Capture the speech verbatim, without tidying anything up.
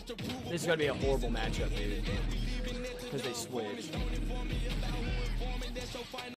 This is gonna be a horrible matchup, dude. Because they switched.